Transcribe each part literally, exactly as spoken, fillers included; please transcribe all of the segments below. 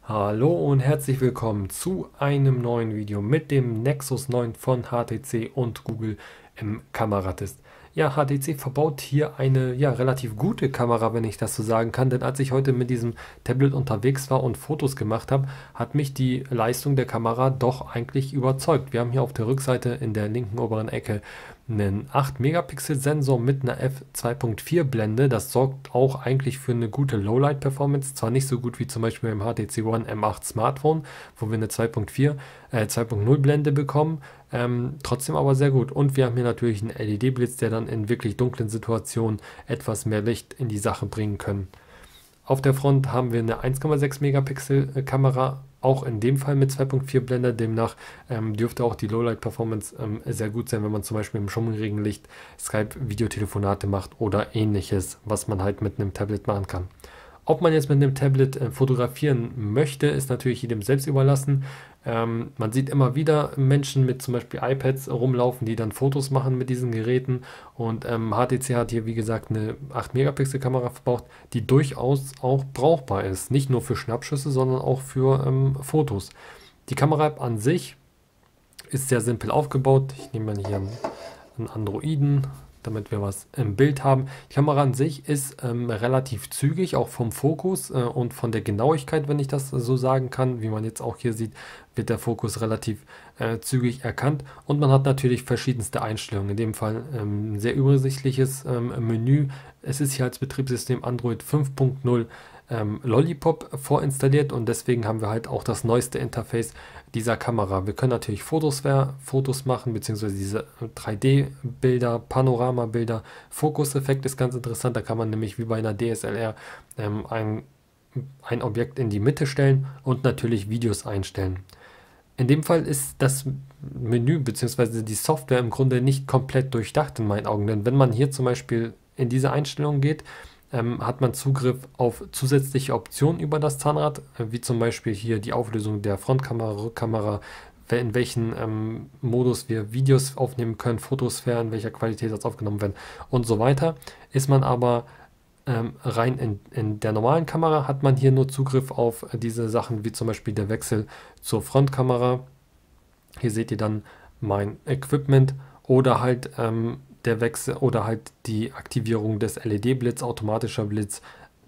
Hallo und herzlich willkommen zu einem neuen Video mit dem Nexus neun von H T C und Google im Kameratest. Ja, H T C verbaut hier eine ja, relativ gute Kamera, wenn ich das so sagen kann, denn als ich heute mit diesem Tablet unterwegs war und Fotos gemacht habe, hat mich die Leistung der Kamera doch eigentlich überzeugt. Wir haben hier auf der Rückseite in der linken oberen Ecke einen acht Megapixel Sensor mit einer f zwei Punkt vier Blende. Das sorgt auch eigentlich für eine gute Lowlight-Performance. Zwar nicht so gut wie zum Beispiel im H T C One M acht Smartphone, wo wir eine zwei Punkt vier, äh, zwei Punkt null Blende bekommen. Ähm, trotzdem aber sehr gut. Und wir haben hier natürlich einen L E D-Blitz, der dann in wirklich dunklen Situationen etwas mehr Licht in die Sache bringen können. Auf der Front haben wir eine eins Komma sechs Megapixel Kamera, auch in dem Fall mit zwei Punkt vier Blende. Demnach ähm, dürfte auch die Lowlight-Performance ähm, sehr gut sein, wenn man zum Beispiel im schummrigen Licht Skype-Videotelefonate macht oder ähnliches, was man halt mit einem Tablet machen kann. Ob man jetzt mit einem Tablet äh, fotografieren möchte, ist natürlich jedem selbst überlassen. Ähm, man sieht immer wieder Menschen mit zum Beispiel iPads rumlaufen, die dann Fotos machen mit diesen Geräten. Und ähm, H T C hat hier, wie gesagt, eine acht Megapixel Kamera verbaut, die durchaus auch brauchbar ist. Nicht nur für Schnappschüsse, sondern auch für ähm, Fotos. Die Kamera an sich ist sehr simpel aufgebaut. Ich nehme mal hier einen, einen Androiden, damit wir was im Bild haben. Die Kamera an sich ist ähm, relativ zügig, auch vom Fokus äh, und von der Genauigkeit, wenn ich das so sagen kann. Wie man jetzt auch hier sieht, wird der Fokus relativ äh, zügig erkannt. Und man hat natürlich verschiedenste Einstellungen. In dem Fall ähm, ein sehr übersichtliches ähm, Menü. Es ist hier als Betriebssystem Android fünf Punkt null ähm, Lollipop vorinstalliert und deswegen haben wir halt auch das neueste Interface dieser Kamera. Wir können natürlich Fotos, Fotos machen, beziehungsweise diese drei D-Bilder, Panoramabilder. Fokuseffekt ist ganz interessant, da kann man nämlich wie bei einer D S L R ähm, ein, ein Objekt in die Mitte stellen und natürlich Videos einstellen. In dem Fall ist das Menü bzw. die Software im Grunde nicht komplett durchdacht in meinen Augen, denn wenn man hier zum Beispiel in diese Einstellung geht, ähm, hat man Zugriff auf zusätzliche Optionen über das Zahnrad, äh, wie zum Beispiel hier die Auflösung der Frontkamera, Rückkamera, in welchen ähm, Modus wir Videos aufnehmen können, Fotosphären, in welcher Qualität das aufgenommen werden und so weiter. Ist man aber ähm, rein in, in der normalen Kamera, hat man hier nur Zugriff auf diese Sachen, wie zum Beispiel der Wechsel zur Frontkamera. Hier seht ihr dann mein Equipment oder halt ähm, der Wechsel oder halt die Aktivierung des L E D-Blitz, automatischer Blitz,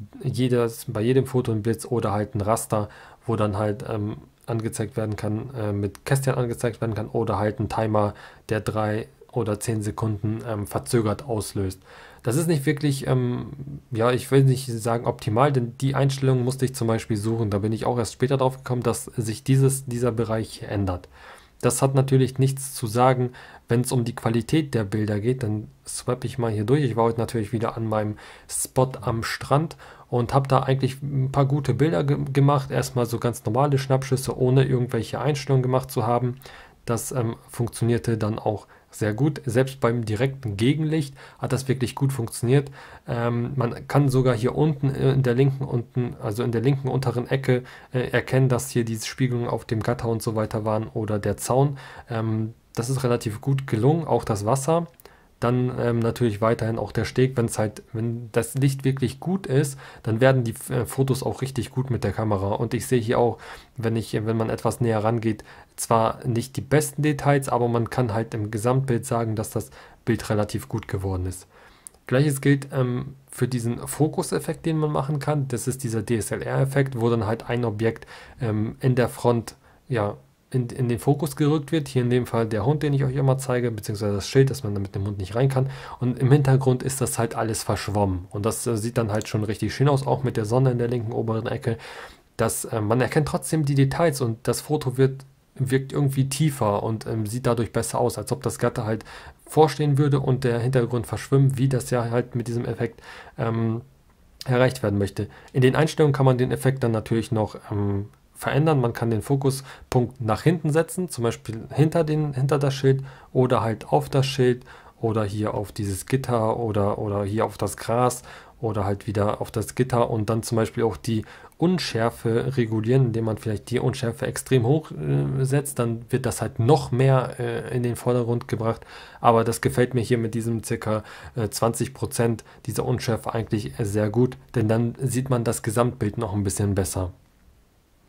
jedes, bei jedem Foto ein Blitz oder halt ein Raster, wo dann halt ähm, angezeigt werden kann, äh, mit Kästchen angezeigt werden kann oder halt ein Timer, der drei oder zehn Sekunden ähm, verzögert auslöst. Das ist nicht wirklich, ähm, ja, ich will nicht sagen optimal, denn die Einstellung musste ich zum Beispiel suchen. Da bin ich auch erst später drauf gekommen, dass sich dieses, dieser Bereich ändert. Das hat natürlich nichts zu sagen, wenn es um die Qualität der Bilder geht. Dann swipe ich mal hier durch. Ich war heute natürlich wieder an meinem Spot am Strand und habe da eigentlich ein paar gute Bilder ge gemacht. Erstmal so ganz normale Schnappschüsse, ohne irgendwelche Einstellungen gemacht zu haben. Das ähm, funktionierte dann auch sehr gut. Selbst beim direkten Gegenlicht hat das wirklich gut funktioniert. Ähm, man kann sogar hier unten in der linken unten, also in der linken unteren Ecke äh, erkennen, dass hier diese Spiegelungen auf dem Gatter und so weiter waren oder der Zaun. Ähm, das ist relativ gut gelungen, auch das Wasser. Dann ähm, natürlich weiterhin auch der Steg, wenn es halt, wenn das Licht wirklich gut ist, dann werden die äh, Fotos auch richtig gut mit der Kamera. Und ich sehe hier auch, wenn ich, wenn man etwas näher rangeht, zwar nicht die besten Details, aber man kann halt im Gesamtbild sagen, dass das Bild relativ gut geworden ist. Gleiches gilt ähm, für diesen Fokuseffekt, den man machen kann. Das ist dieser D S L R-Effekt, wo dann halt ein Objekt ähm, in der Front, ja, In, in den Fokus gerückt wird. Hier in dem Fall der Hund, den ich euch immer zeige, beziehungsweise das Schild, dass man da mit dem Hund nicht rein kann. Und im Hintergrund ist das halt alles verschwommen. Und das äh, sieht dann halt schon richtig schön aus, auch mit der Sonne in der linken oberen Ecke. Dass, äh, man erkennt trotzdem die Details und das Foto wird, wirkt irgendwie tiefer und ähm, sieht dadurch besser aus, als ob das Gatter halt vorstehen würde und der Hintergrund verschwimmt, wie das ja halt mit diesem Effekt ähm, erreicht werden möchte. In den Einstellungen kann man den Effekt dann natürlich noch ähm, verändern. Man kann den Fokuspunkt nach hinten setzen, zum Beispiel hinter, den, hinter das Schild oder halt auf das Schild oder hier auf dieses Gitter oder, oder hier auf das Gras oder halt wieder auf das Gitter und dann zum Beispiel auch die Unschärfe regulieren, indem man vielleicht die Unschärfe extrem hoch äh, setzt, dann wird das halt noch mehr äh, in den Vordergrund gebracht, aber das gefällt mir hier mit diesem ca. Äh, zwanzig Prozent dieser Unschärfe eigentlich äh, sehr gut, denn dann sieht man das Gesamtbild noch ein bisschen besser.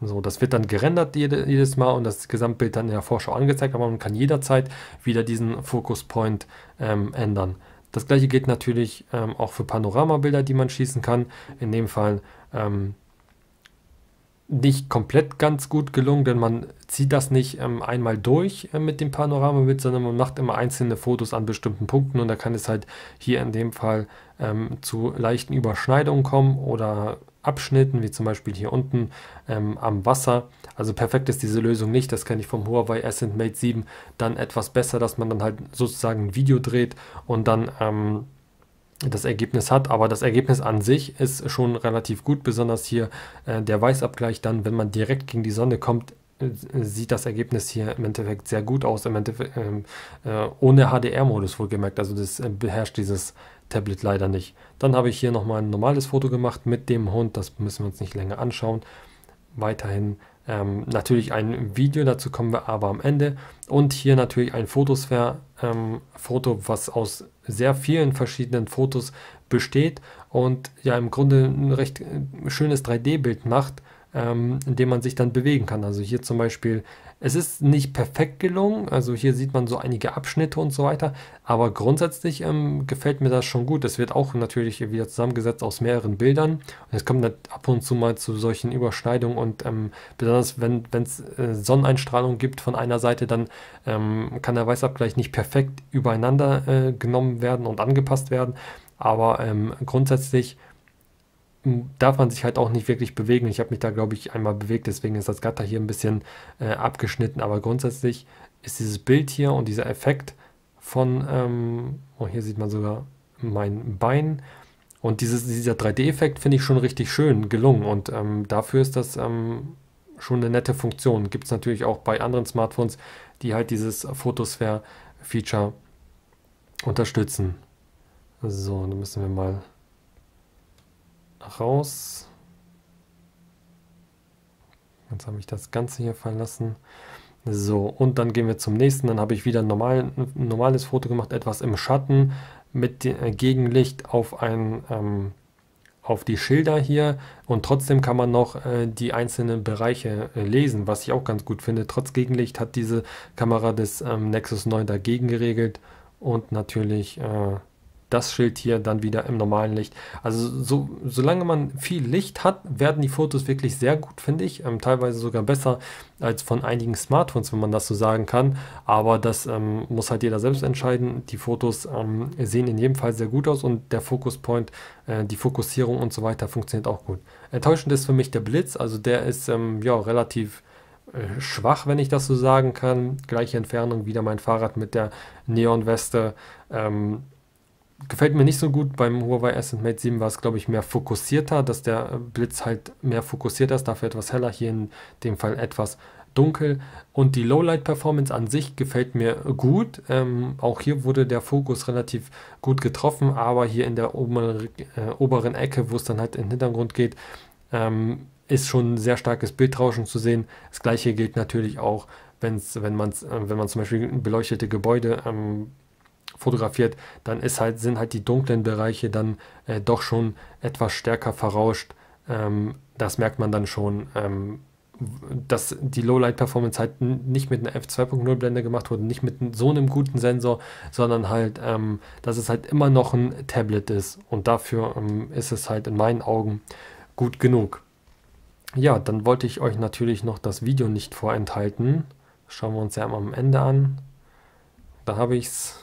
So, das wird dann gerendert jede, jedes Mal und das Gesamtbild dann in der Vorschau angezeigt, aber man kann jederzeit wieder diesen Focus Point ähm, ändern. Das gleiche gilt natürlich ähm, auch für Panoramabilder, die man schießen kann. In dem Fall ähm, nicht komplett ganz gut gelungen, denn man zieht das nicht ähm, einmal durch äh, mit dem Panoramabild, sondern man macht immer einzelne Fotos an bestimmten Punkten und da kann es halt hier in dem Fall ähm, zu leichten Überschneidungen kommen oder Abschnitten, wie zum Beispiel hier unten ähm, am Wasser. Also perfekt ist diese Lösung nicht, das kenne ich vom Huawei Ascend Mate sieben dann etwas besser, dass man dann halt sozusagen ein Video dreht und dann ähm, das Ergebnis hat, aber das Ergebnis an sich ist schon relativ gut, besonders hier äh, der Weißabgleich dann, wenn man direkt gegen die Sonne kommt, äh, sieht das Ergebnis hier im Endeffekt sehr gut aus, im Endeffekt ähm, äh, ohne H D R-Modus wohlgemerkt, also das äh, beherrscht dieses Tablet leider nicht. Dann habe ich hier nochmal ein normales Foto gemacht mit dem Hund, das müssen wir uns nicht länger anschauen. Weiterhin ähm, natürlich ein Video, dazu kommen wir aber am Ende. Und hier natürlich ein Photosphäre-Foto, ähm, was aus sehr vielen verschiedenen Fotos besteht und ja im Grunde ein recht äh, schönes drei D-Bild macht, ähm, in dem man sich dann bewegen kann. Also hier zum Beispiel, es ist nicht perfekt gelungen, also hier sieht man so einige Abschnitte und so weiter, aber grundsätzlich ähm, gefällt mir das schon gut. Es wird auch natürlich wieder zusammengesetzt aus mehreren Bildern und es kommt dann ab und zu mal zu solchen Überschneidungen und ähm, besonders wenn es äh, Sonneneinstrahlung gibt von einer Seite, dann ähm, kann der Weißabgleich nicht perfekt übereinander äh, genommen werden und angepasst werden, aber ähm, grundsätzlich darf man sich halt auch nicht wirklich bewegen. Ich habe mich da, glaube ich, einmal bewegt, deswegen ist das Gatter hier ein bisschen äh, abgeschnitten, aber grundsätzlich ist dieses Bild hier und dieser Effekt von, ähm, oh, hier sieht man sogar mein Bein und dieses, dieser drei D-Effekt finde ich schon richtig schön gelungen und ähm, dafür ist das ähm, schon eine nette Funktion. Gibt es natürlich auch bei anderen Smartphones, die halt dieses Photosphäre-Feature unterstützen. So, dann müssen wir mal raus. Jetzt habe ich das Ganze hier verlassen. So, und dann gehen wir zum nächsten. Dann habe ich wieder ein, normal, ein normales Foto gemacht, etwas im Schatten mit dem, äh, Gegenlicht auf, ein, ähm, auf die Schilder hier. Und trotzdem kann man noch äh, die einzelnen Bereiche äh, lesen, was ich auch ganz gut finde. Trotz Gegenlicht hat diese Kamera des ähm, Nexus neun dagegen geregelt. Und natürlich äh, das Schild hier dann wieder im normalen Licht. Also so, solange man viel Licht hat, werden die Fotos wirklich sehr gut, finde ich. Ähm, teilweise sogar besser als von einigen Smartphones, wenn man das so sagen kann. Aber das ähm, muss halt jeder selbst entscheiden. Die Fotos ähm, sehen in jedem Fall sehr gut aus und der Focus Point, äh, die Fokussierung und so weiter funktioniert auch gut. Enttäuschend ist für mich der Blitz. Also der ist ähm, ja relativ äh, schwach, wenn ich das so sagen kann. Gleiche Entfernung, wieder mein Fahrrad mit der Neonweste. Ähm, Gefällt mir nicht so gut. Beim Huawei Ascend Mate sieben war es, glaube ich, mehr fokussierter, dass der Blitz halt mehr fokussiert ist, dafür etwas heller, hier in dem Fall etwas dunkel. Und die Lowlight-Performance an sich gefällt mir gut. Ähm, auch hier wurde der Fokus relativ gut getroffen, aber hier in der oberen, äh, oberen Ecke, wo es dann halt in den Hintergrund geht, ähm, ist schon ein sehr starkes Bildrauschen zu sehen. Das gleiche gilt natürlich auch, wenn's, wenn man äh, wenn man zum Beispiel beleuchtete Gebäude ähm, fotografiert, dann ist halt, sind halt die dunklen Bereiche dann äh, doch schon etwas stärker verrauscht. Ähm, das merkt man dann schon, ähm, dass die Lowlight-Performance halt nicht mit einer F zwei Punkt null Blende gemacht wurde, nicht mit so einem guten Sensor, sondern halt, ähm, dass es halt immer noch ein Tablet ist und dafür ähm, ist es halt in meinen Augen gut genug. Ja, dann wollte ich euch natürlich noch das Video nicht vorenthalten. Schauen wir uns ja am Ende an. Da habe ich es.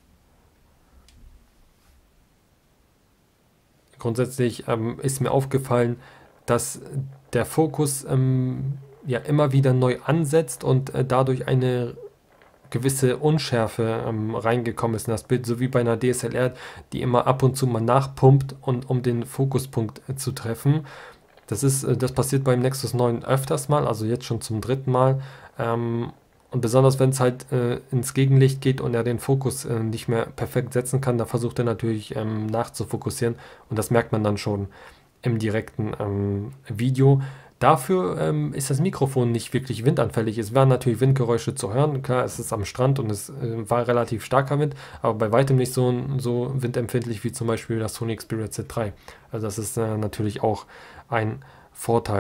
Grundsätzlich ähm, ist mir aufgefallen, dass der Fokus ähm, ja immer wieder neu ansetzt und äh, dadurch eine gewisse Unschärfe ähm, reingekommen ist in das Bild, so wie bei einer D S L R, die immer ab und zu mal nachpumpt, und, um den Fokuspunkt äh, zu treffen. Das ist, äh, das passiert beim Nexus neun öfters mal, also jetzt schon zum dritten Mal. Ähm, Und besonders wenn es halt äh, ins Gegenlicht geht und er den Fokus äh, nicht mehr perfekt setzen kann, da versucht er natürlich ähm, nachzufokussieren und das merkt man dann schon im direkten ähm, Video. Dafür ähm, ist das Mikrofon nicht wirklich windanfällig. Es waren natürlich Windgeräusche zu hören. Klar, es ist am Strand und es äh, war relativ starker Wind, aber bei weitem nicht so, so windempfindlich wie zum Beispiel das Sony Xperia Z drei. Also das ist äh, natürlich auch ein Vorteil.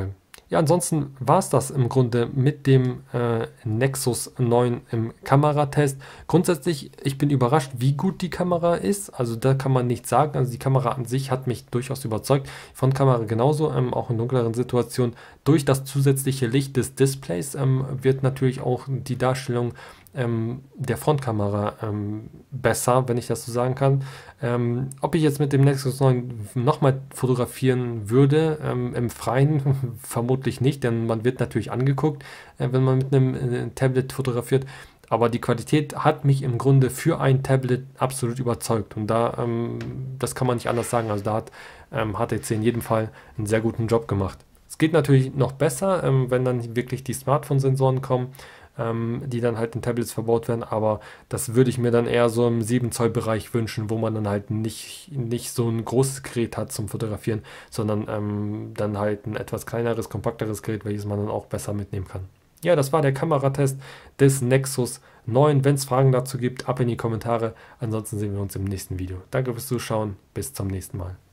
Ja, ansonsten war es das im Grunde mit dem äh, Nexus neun im Kameratest. Grundsätzlich, ich bin überrascht, wie gut die Kamera ist. Also da kann man nichts sagen. Also die Kamera an sich hat mich durchaus überzeugt. Frontkamera genauso, ähm, auch in dunkleren Situationen. Durch das zusätzliche Licht des Displays ähm, wird natürlich auch die Darstellung ähm, der Frontkamera ähm, besser, wenn ich das so sagen kann. Ähm, ob ich jetzt mit dem Nexus neun nochmal fotografieren würde, ähm, im Freien vermutlich nicht, denn man wird natürlich angeguckt, äh, wenn man mit einem äh, Tablet fotografiert. Aber die Qualität hat mich im Grunde für ein Tablet absolut überzeugt. Und da, ähm, das kann man nicht anders sagen. Also da hat ähm, H T C in jedem Fall einen sehr guten Job gemacht. Es geht natürlich noch besser, ähm, wenn dann wirklich die Smartphone-Sensoren kommen, ähm, die dann halt in Tablets verbaut werden, aber das würde ich mir dann eher so im sieben Zoll Bereich wünschen, wo man dann halt nicht, nicht so ein großes Gerät hat zum Fotografieren, sondern ähm, dann halt ein etwas kleineres, kompakteres Gerät, welches man dann auch besser mitnehmen kann. Ja, das war der Kameratest des Nexus neun. Wenn es Fragen dazu gibt, ab in die Kommentare. Ansonsten sehen wir uns im nächsten Video. Danke fürs Zuschauen. Bis zum nächsten Mal.